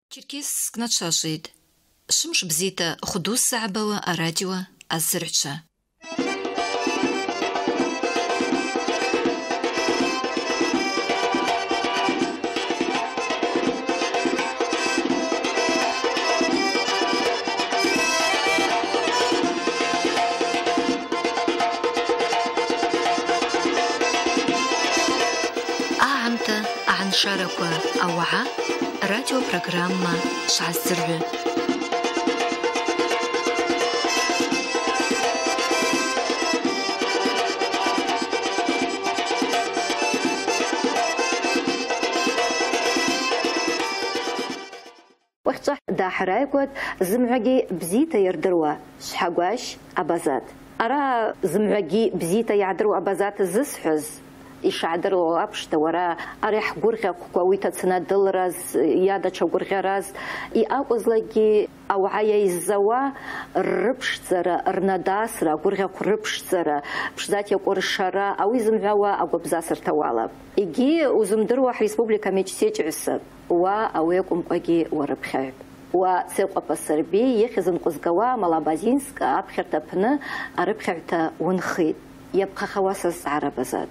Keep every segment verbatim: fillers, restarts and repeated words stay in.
Черкес кнатшашид. Шымш бзита худус сабава а радио азырча. أعمت عن شاركة أوعى راديو برنامج شعزرة. وقت دا حرايقود زمعجي بزيتا يردروا شحقواش أبازات أرى زمعجي بزيتا يعدروا أبازات زسحز يشعدروا أبشت ورا أريح جورخة قوية سنة دلرز يادا شجورخة راز يأوز لقي أو عاي الزوا ربش زرا رنداس را جورخة ربش زرا بشذات يقول الشرا أو يزمعوا أو بزاسر توالب يجي وزمدروا ريسبوبليكا ميجسيج عصب و يقوم قاجي وربخيب وسيق بسربي يخزن قزقوا ملابازينسك أبخر تبنا أربخرتا ونخيد يبقى خواص عرب زاد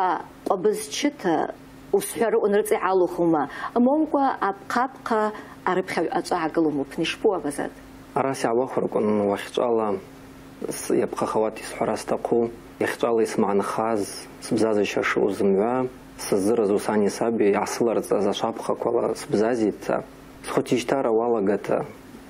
وقبض شتا وسحروا نرجع على خما ممكن أبقى أبقى أربخر أجعلوا مبنشبوا بزاد أراسي عواخر كون وقت الله يبقى خواتي سحراس تقو يختار يسمعنا خاز سبزازي شاشو زموا سزر زوساني سابي عصلر زشابخة كولا سبزازي تا سخوتيشتارا والا قتا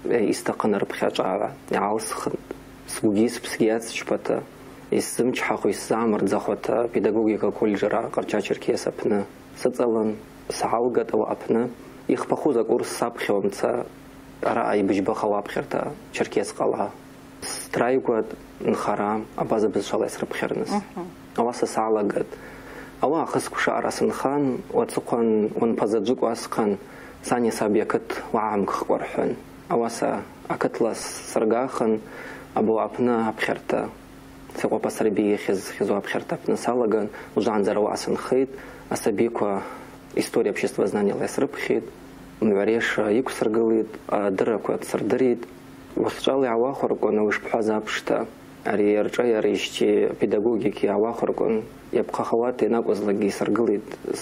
يستقن ربخاجعا يعالسخ سوجيس بسكيات شبتا يسمج حقو يسامر زخوتا بيداغوجيكا كولجرا قرچا چركيس أبنا ستصلن سعالقت أو أبنا يخبخوزا قرص سابخي ومتا رأي بجبخا وابخيرتا چركيس قالها سترايقوات نخرام أبازا بزشالا يسرب خيرنس أواسا سعالقت أوا خسكو شعر أسن خان واتسقون ونبازجوك واسقان ساني سابيكت وعام كخورحن أواسا أكتلس سرقاخن أبو أبنا أبخيرتا سيقو بسربي خز خزو أبخيرتا أبنا سالغان وجان زروا أسن خيد أسابيكوا история общества знания лайсрып хид мвареш юк саргалид дыракوا сардырид وخجالي عواخر كون وش بحزا بشتا أري رجع ريشتي بيداغوجيكي عواخر كون يبقى خواتي ناقص لقي سرقليد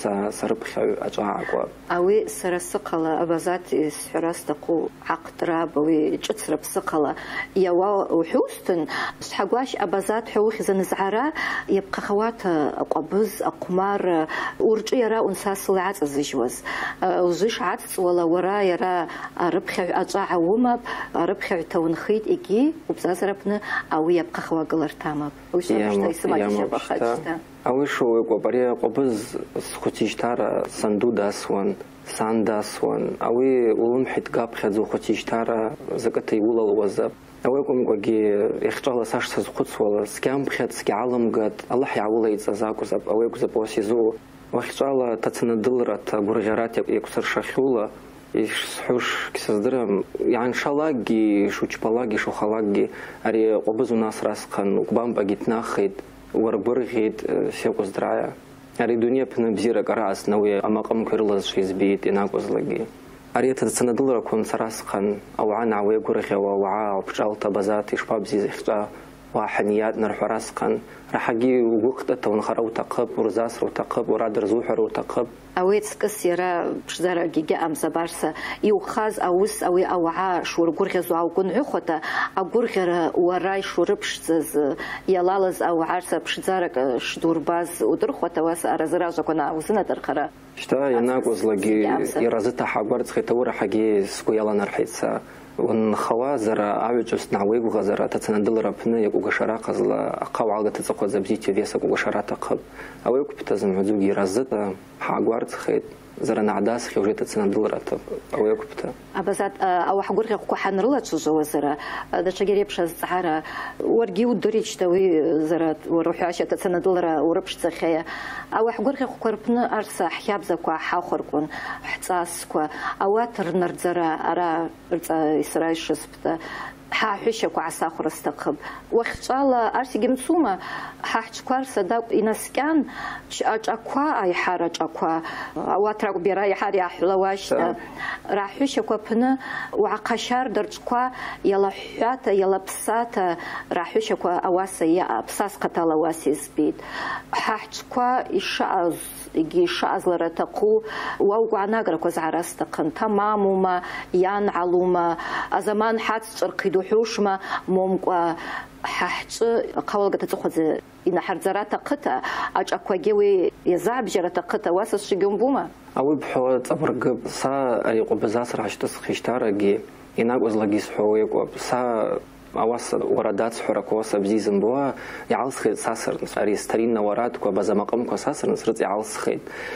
سربخ أجاعكوا أوي سرسقلا أبازات سحراس تقو عقدراب أوي جتسرب سقلا يوا وحوستن سحقواش أبازات حوخ زنزعرا يبقى خوات أقبز أقمار ورجع يرى أنساس لعات الزجوز وزيش عات ولا ورا يرى ربخ أجاع ومب ربخ تونخيد إجي وبزازربنا أوي يبقى خوا قلر تامب وش مشتاي سمعتش بخاتشتا أوشو يقبري قبز سخوتيشتارا صندوق داسوان سانداسوان أوي ولم حيت قاب خذو خوتيشتارا زكتي ولا الوزب أويكم قاقي يختار ساش سخوتس ولا سكام بخد سكعلم قد الله يعولا يتزاكو زب أويكو زبوسيزو واختار تتندلرت برجرات يكسر شخولا يشحوش كسدرم يعني شلاقي شو تشبلاقي شو خلاقي أري قبز ناس راسخن وقبام بقيت ناخد وربرغيد سيقوز درايا أري دنيا بنبزيرك راس نوي أما قام كرلز شيء زبيت إناقوز لقي أري تتسندل ركون سراسخن أو عن عوي قرخي ووعاء وبجال تبازات يشباب زي زختا وحنيات نرح راسخن راح أجي وقت ونخرو تقب ورزاس وتقب ورادر زوحر وتقب أويت كسيرة بشزارة جيجا أم زبارسة يوخاز أوس أوي أوعى شور جورخز أو كن عخوة أجورخر وراي شور بشز يلالز أو عرسة بشزارة شدور باز ودرخوة واس أرزراجة كنا أوزنا درخرة شتا يناقوز لقي يرزتها حبرت خيتورة حقي سكو يلا نرحيتها ونخوازر أعوجس نعويق وغزر تتندل ربنا يقوق شراق زلا أقاو عالقة تزقو زبزيتي فيسا قوق شراق تقب أو يقوب بتزم عزوغي رزتا حاقوارت خيط زر نعداس خيوجي تتندل رتب أو يقوب بتا أبزاد أو حقور خيقو حنرلا تشجو زر دا شجري بشا الزعارة ورقي ودوريش تاوي زرات وروحي عشا تتندل را وربش تخيا أو حقور خيقو قربنا أرسا حياب زكوا حاخر كون حتاس كوا أواتر نرد زرا أرا إسرائيل شسبتا حاحشك وعساخر استقب وخشالة أرسي جمسومة حاحشكوار صدق إنسكان أجاكوا أي حارج أكوا واترك براي حاري أحلواش راحشك وبنا وعقشار درجكوا يلا حياتا يلا بساتا راحشك وأواسي بساس قتال واسي سبيد حاحشكوا إشاز يجي شاز لرتقو ووقعنا قرق وزعرستقن تمام وما يان علوما أزمان حات شرقي حوشما مومقوا ححش قول قد تأخذ إن حرزرات قطة أج أكواجي يزعب جرات قطة واسس شجون بوما أو بحوار تبرق سا أيقو بزاسر عش تسخيشتارجي إنك وزلقيس حويقو سا أواص وردات حرك واسا بزيزن بوا يعلس خيد ساسر أري سترين ورات كوا بزمقام كوا ساسر نسرت يعلس خيد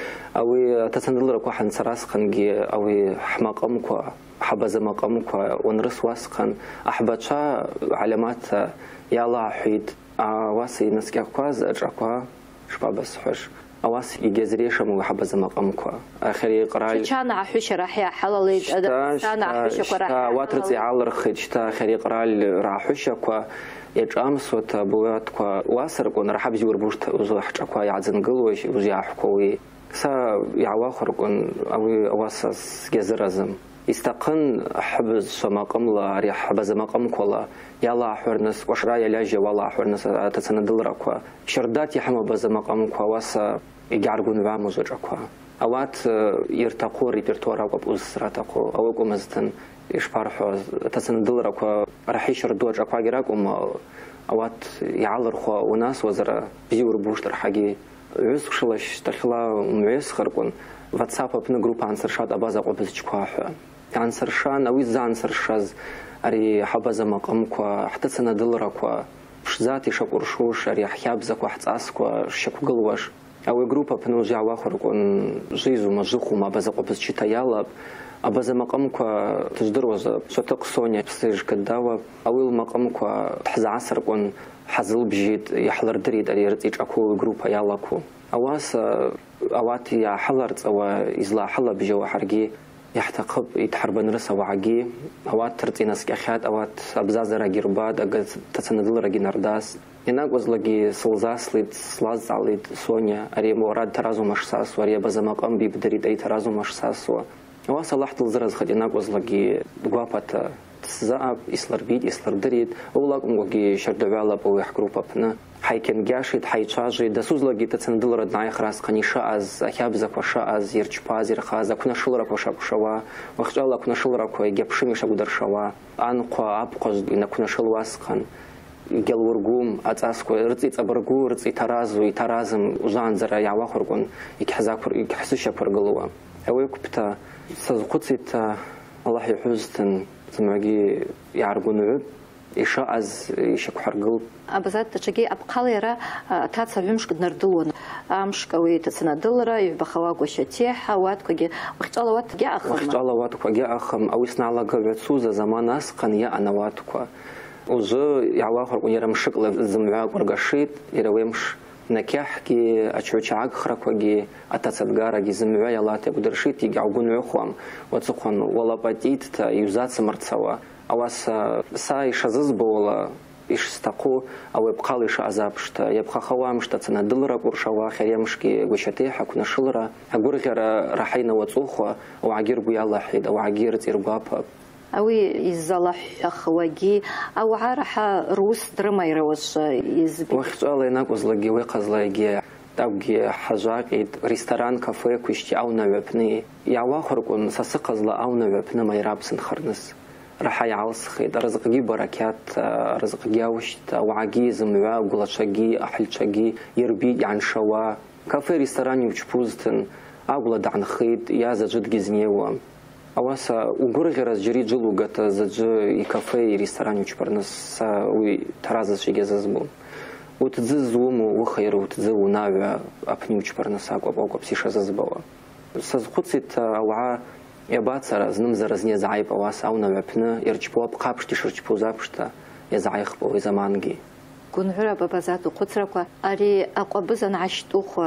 أو تسندل ركوا حن سراس خنجي أو حماقام كوا حب زمقام كوا ونرس واسقن أحبتشا علامات يلا حيد أواسي نسكي كواز أجركوا شباب بس حش أواس يجزريش مو حب زمقام كوا آخري قرال كان عحوش راح يا حلالي كان عحوش كوا واترزي على رخيد شتا آخري قرال راحوش كوا يجام صوت بوات كوا واسر كون راح بيجور بوشت وزوح كوا يعزنقل ويش وزياح كوي سا يعواخر كون أو أواس جزرزم يستقن حبز سماقم لا ريح حبز مقام كولا يلا حورنس وشرايا لاجي والله حورنس تسندل ركوا شردات يحمى بز مقام كوا واسا يجارجون بعمز وجكوا أوات يرتقوا ريبرتوار أو بوزراتقوا أو قمزتن يشبارحوا تسندل ركوا راح يشردوا جكوا جراكم أوات يعلر خوا وناس وزرا بيجور بوشتر حاجي عز خلش تخلا معز خرقون واتساب بنا جروب عنصر شاد أبازا قبض جكوا عنصر شان أو إذا عنصر شاز أري حبز مقام كوا حتى سندل ركوا مش ذاتي شكور شوش أري حيابزك واحد أسكوا شكو قلوش أو جروب بنا وزع واخر كون جيزو مزخو ما بزا قبض شتا يالب أبازا مقام كوا تجدروز سوتق سونيا بستيج كداوا أول مقام كوا تحز عصر كون حزل بجيد يحضر دريد أري رتيج أكو جروب يالاكو أواس أواتي يا حضرت أو إزلا حلا بجوا حرقي يحتقب يتحرب نرس أو عجي أوات ترتي ناس كأخيات أوات أبزاز رجي رباد أجد تسندل رجي نرداس هناك وزلقي سلزاس ليد سلاز عليد سونيا أري مورد ترازو مش ساس وري بزمق أم بيبدريد أي ترازو مش ساس و أواس الله تلزرز خد هناك وزلقي قوابة تزعب إسلر بيد إسلر دريد أولاك أموجي شرد علب أو يحكروا بابنا حيكن جاشيد حيتشاجي دسوز لقي تسندل رد ناي خلاص قني شاز أحيابزك وشاز يرتشباز يرخاز كنا شلرك وشاك شوا وخجالة كنا شلرك ويجبشمي شقدر شوا أنقى أبقز إن كنا شلواس قن جل ورقوم أتاسكو رتيت أبرقو رتيت ترازو يترازم وزان زرا يعواخرقون يكحزاكر يكحسش يبرقلوا أويك بتا سزقتيت الله يحوزتن زمعي يعرقون عب إشاء از يشك حرقل أبزات تشجي أبقاليرا تاتس بيمش قد نردون أمش كوي تسندلرا يبخواق وشتيح وات كوجي وختالا وات جاء أخم وختالا وات كوجي أخم أو يسنا على قلبت سوزا زمان أسقن يا أنا وات كوا وزو يعواخر ويرم شكل زمعاق ورقشيت يرويمش نكاح كي أشوشعاق خرق وجي أتصدقارا جي زمعايا لا تقدر شيت يقعقون عخوام وتسخن ولا بديت تا يوزات سمرت سوا أواس ساي شزز بولا إيش استقو أو يبقى ليش عذاب شتا يبقى خوام شتا تندل رقور شوا خير مشكي وشتي حكنا شلرا أقول غير راحينا وتوخوا أو عجير بيا الله حيد أو عجير تيربابا أوي يزلح أخواجي أو عارحة روس درما يروش يزبي وقت الله ينقص لقي ويقظ لقي تبقي حاجات ريستوران كافيه كوشتي أو نوبني يا واخر كون سسقز لا أو نوبنا ما يرابسن خرنس راح يعلص خيد رزقي بركات رزقي وشت وعجيز مع قلشجي أحلشجي يربي عن شوا كافيه ريستوران يوجبوزتن أقول عن خيد يا زجد جزنيوام أواسا وقول غير زجري جلو قت زج كافيه ريستوران يوجبرنس وي ترازس شيء جززبون وتززوم وخير وتزو نابع أبني يوجبرنس أقوى أقوى بسيش ززبوا سزقصت أوعى يبات سر زنم زرزني زعيب أواس أو نبنا يرجبوا بقابش تشرجبوا زابشتا يزعيخ بو زمانجي. كون هرا ببزات وقصرك أري أقبزن عشتوخ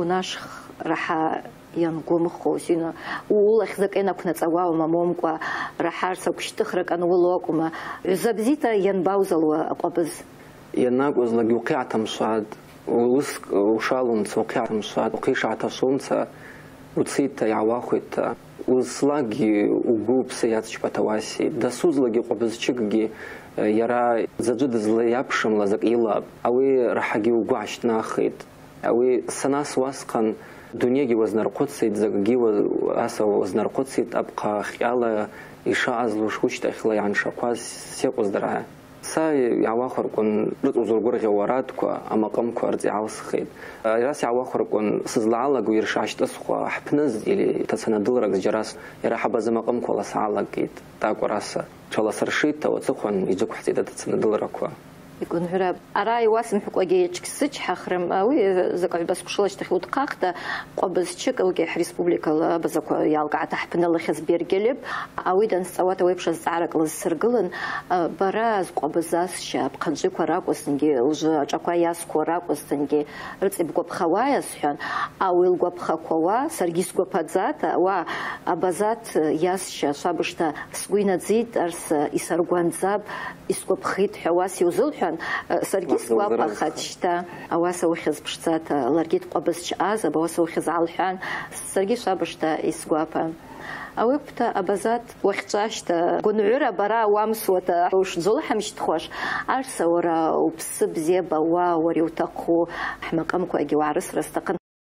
وناشخ راح ينقوم خوسينا والله خذك أنا كنا تسواه مامومك راحارسا وكشتخرك أنا والله عزبزيتا ينباوزلوا قبز يناقوز لقي وقعت مصاد ووسك وشالون وقعت مصاد وقيش عتصونتا وتصيت يعواخت وصلاقي وجوب سيات شبتواسي دا سوزلاقي قبز شقي يرى زجد زلي يبشم لزق يلاب أوي رحقي وقعشت ناخد أوي سناس واسقن دنياجي وزنر قدسي زقي واسا وزنر قدسي أبقى خيالة إشاء أزلوش وش تأخلي عن شقواز سيقوز درعا ساي يعواخر كون رتوزور غورغي وراتكو أما قمكو أرزي عوسخيد راس يعواخر كون سزلعالك ويرشاش تسخوا حبنز إلي تسندلرك جراس يرا حبا زما قمكو ولا سعالك جيد تاكو راسا شالا سرشيت وتسخوان يجوك حتيدا تسندلركو يكون هرب أراي واسم حق وجيتك سج حخرم أوي زكاة بس كشلاش تخلود قاقدة قبض شك أوجي حريسبوبليكا بزكو يالقع تحبنا لخز بيرجلب أوي دن سوات ويبش الزعرق للسرقلن براز قبضاس شاب قنجي كوراق وستنجي وجا جاكوا ياس كوراق وستنجي رتي بقب خوايا سحن أوي القب خكوا سرقيس قبضات و أبزات ياس شابشتا سقينا تزيد أرس يسرقون زاب يسقب خيط حواسي وزلح سرقيس وابا خدشتا أواسا وخز بشتات لرقيت قبس شعازة بواسا وخز عالحان سرقيس وابشتا يسقوابا أوبتا أبزات وخشاشتا قنعورة برا وامسوتا وش زلحة مش تخوش عرسا ورا وبسب زيبا وا وري وتقو حمق أمكو أجي وعرس رستقن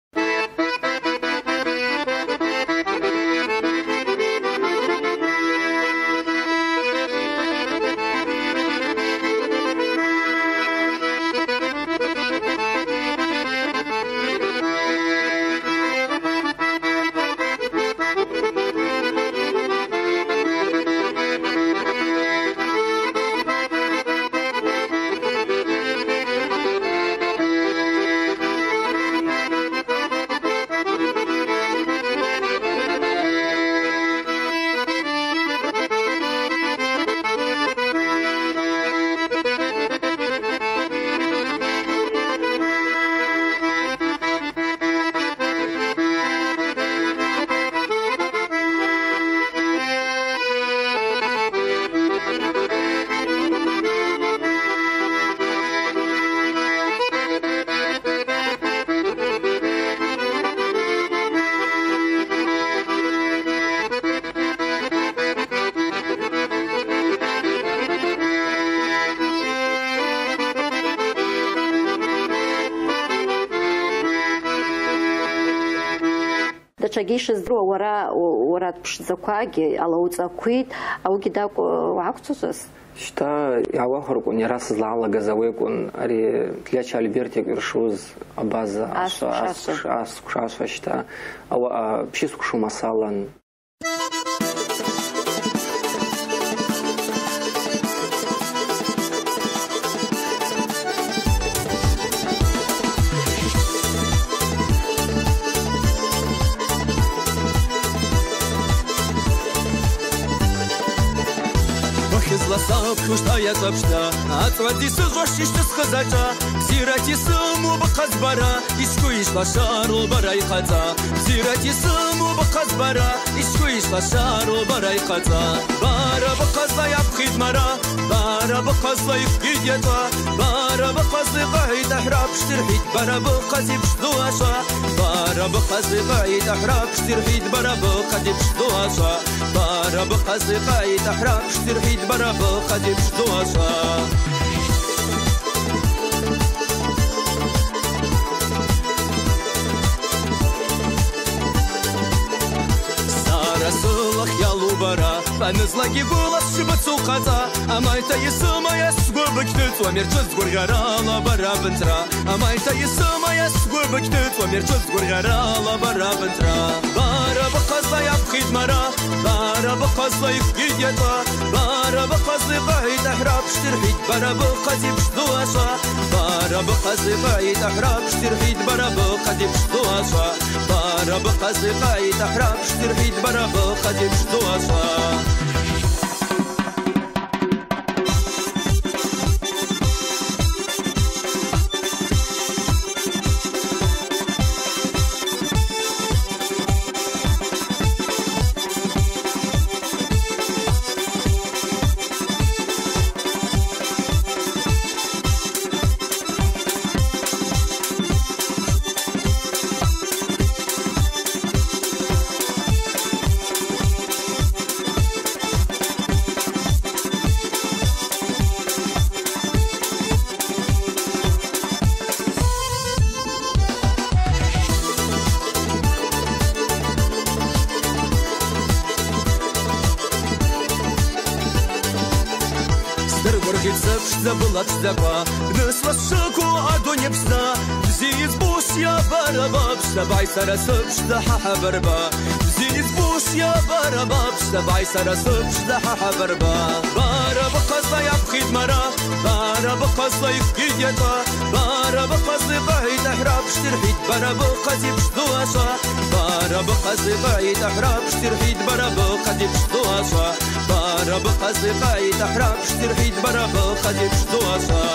شجيش الزرو ورا ورا بش زكواجي على وزكويد أو كده وعكسوس شتا يعواخر كون يراس زلعلا جزاوي كون أري تلاش ألبرتي قرشوز أبازا أس أس أس كشاس فشتا أو بشيس كشو مسالا Ласав куштая запшта, отводи сужошиш тсхазача, зирати суму бахазбара, искуиш лашару барай хаза, зирати суму бахазбара, искуиш лашару барай хаза, бара бахазла ябхид мара, бара бахазла ибхидята, бара бахазли гайд ахраб штирхид, бара бахази бшдуаша, бара бахазли гайд ахраб штирхид, бара бахази бшдуаша, бара бахазли гайд ахраб штирхид, бара قديم شدوشا Сарасылах ялу бара Панызлаги булас шибацу каза Амайта есымая сгубыкты Твамер чыз гургарала бара бынтра Амайта есымая сгубыкты Твамер чыз гургарала бара бынтра Бара бақазла ябхид мара Бара бақазла ифгидята Бара бақазли ғайд ахраб штирхид Бара бақази бшдуаша Бара бақазли ғайд ахраб штирхид Бара бақази бшдуаша Бара бақазли ғайд ахраб штирхид Бара бақази бшдуаша سبش زبلت زبا نسل الشكو عدو نبسنا زيز بوش يا برباب سبعي سر سبش دحا بربا زيز بوش يا برباب سبعي سر سبش دحا بربا بارا بقصة يبخيد مرا بارا بقصة يفكيد يتا بارا بقصة بعيد احراب شترحيد بارا بقصة بشدواشا بارا بقصة بعيد احراب شترحيد بارا بقصة بشدواشا بارا بقصة بعيد احراب شترحيد بارا بقصة بشدواشا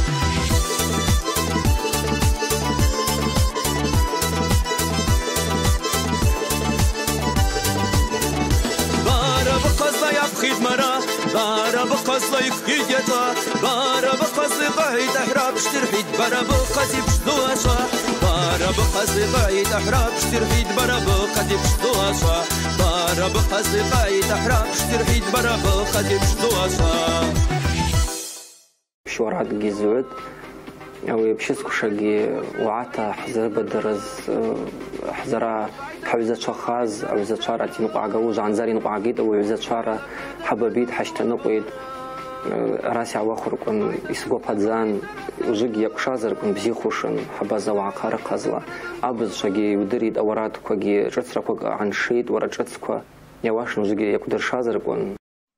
يبخيد مرا بارا بقصة يفكيد يتا بارا بقصة بعيد احراب شترحيد بارا بقصة بشدواشا بارا بقصة بعيد احراب شترحيد بارا بقصة بشدواشا بارا بقصة بعيد احراب شترحيد بارا بقصة بشدواشا شورات جيزود أو يبشيسكو شاقي وعاتا حزر بدرز حزرا حوزة شخاز أو إذا شارة نقع جوز عن زاري نقع جيد أو إذا شارة حبابيد حشت نقيد راسي عواخر كون يسقو بادزان وزوجي يقشازر كون بزي خوشن حبازا وعقار قزلا أبز شاقي ودريد أورات كوجي جتسرا كوج عن شيد ورا جتسكوا يواش نزوجي يقدر شازر كون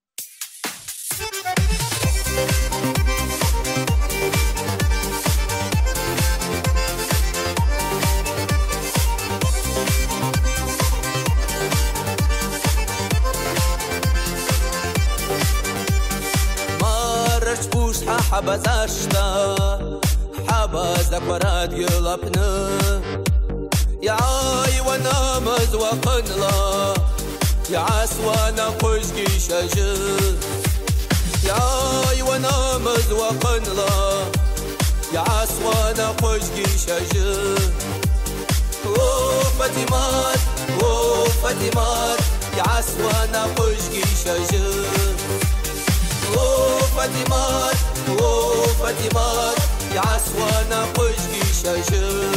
حبز اشتا حبز اكبرات يلبنا يا عاي وانا مزوقن لا يا عسوانا قشقي شجر يا عاي وانا مزوقن لا يا عسوانا قشقي شجر او فاطمات او فاطمات يا عسوانا قشقي شجر او فاطمات او فاطمات يا عسوانا قشقي شجر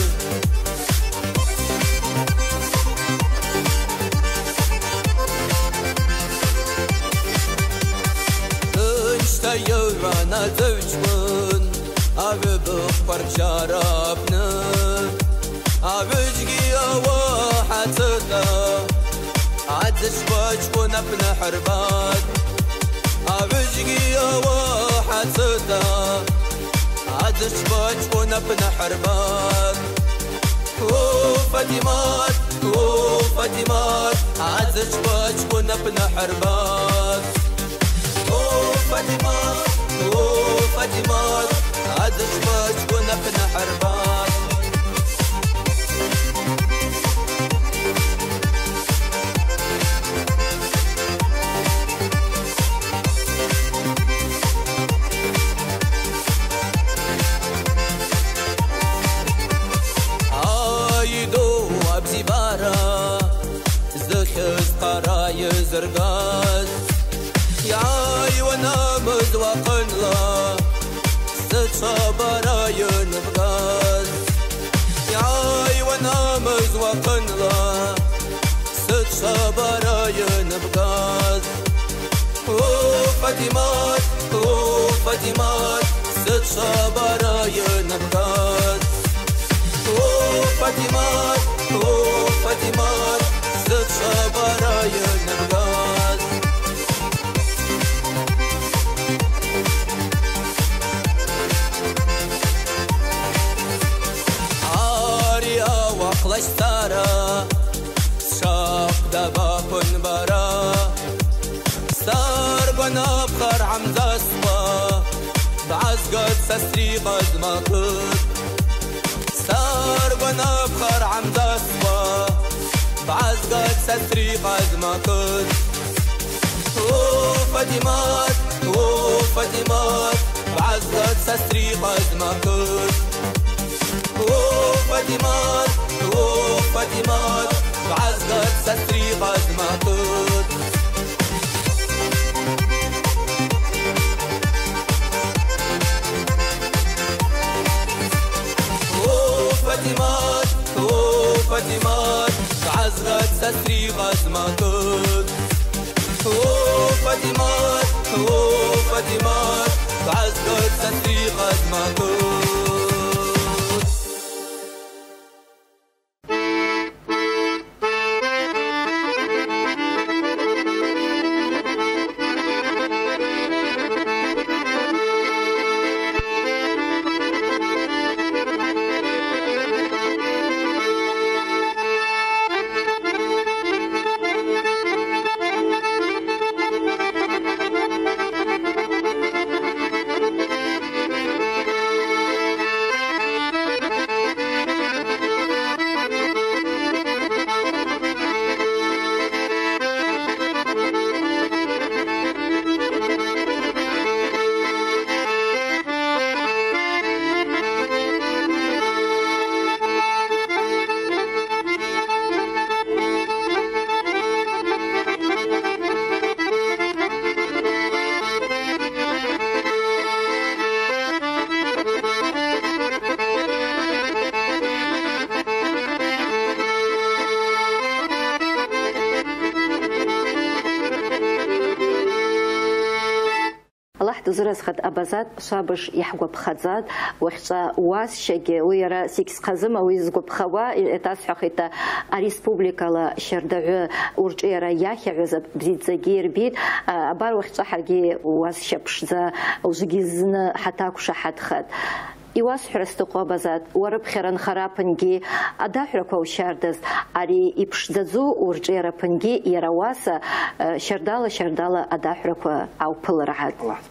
انشتيرانا زوجمن ابي بخبر شرابنا ابجقي واحتنا عدش بجبنا ابن حربات ابجقي واحتنا عدش بجبنا ابن حربات او فاطمات او فاطمات عدش بجبنا ابن حربات او فاطمات او فاطمات عدش بجبنا ابن حربات قراي زرقاز يا عاي وانا مزوقن لا ست صبراي نبغاز يا عاي وانا مزوقن لا ست صبراي نبغاز او فاطمات او فاطمات ست صبراي نبغاز او فاطمات او فاطمات ست صبراي نبغاز عارية وقلش تارا شاق دباكن برا ستار بنا بخر عمد اسوا بعزقت سسري قد ما كنت ستار بنا بخر عمد اسوا بعزقت ستري قد ما كنت او فاطمات او فاطمات بعزقت ستري قد ما كنت او فاطمات او فاطمات بعزقت ستري قد ما كنت او فاطمات او فاطمات بعزقت ستري قد ما كنت او فاطمات او فاطمات عزقت تسريقات ماكو زرس خد أبازات شابش يحقو بخزاد وحشا واس شجع ويرا سيكس قزم أو يزقو بخوا إتاس حقيقة الريسبوبليكا لا شردع ورجيرا ياحي عزب بزيد زجير بيد أبار وحشا حقي واس شبش ذا وزجيزن حتى كوش حد خد إيواس حرستقوا بزات ورب خيران خرابنجي أداحركوا شردز أري إبشزو ورجيرا بنجي يرواسا شردالة شردالة أداحركوا أو بلرعد.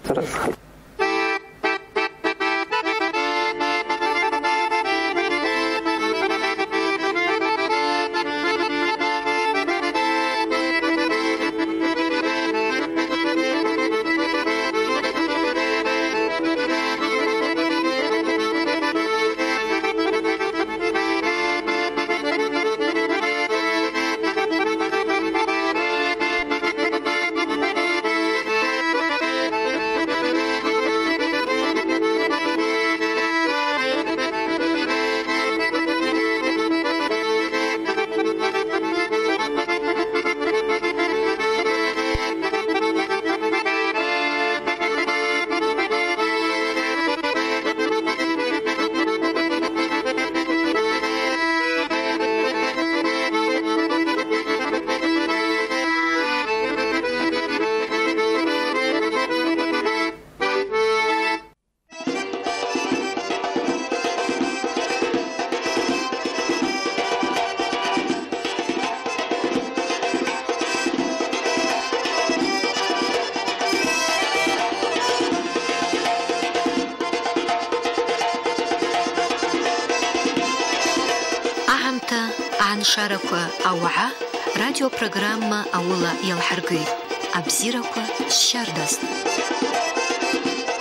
عن شاركوا أوعى راديو برنامج أولا يلحرقي أبزيركوا شاردست.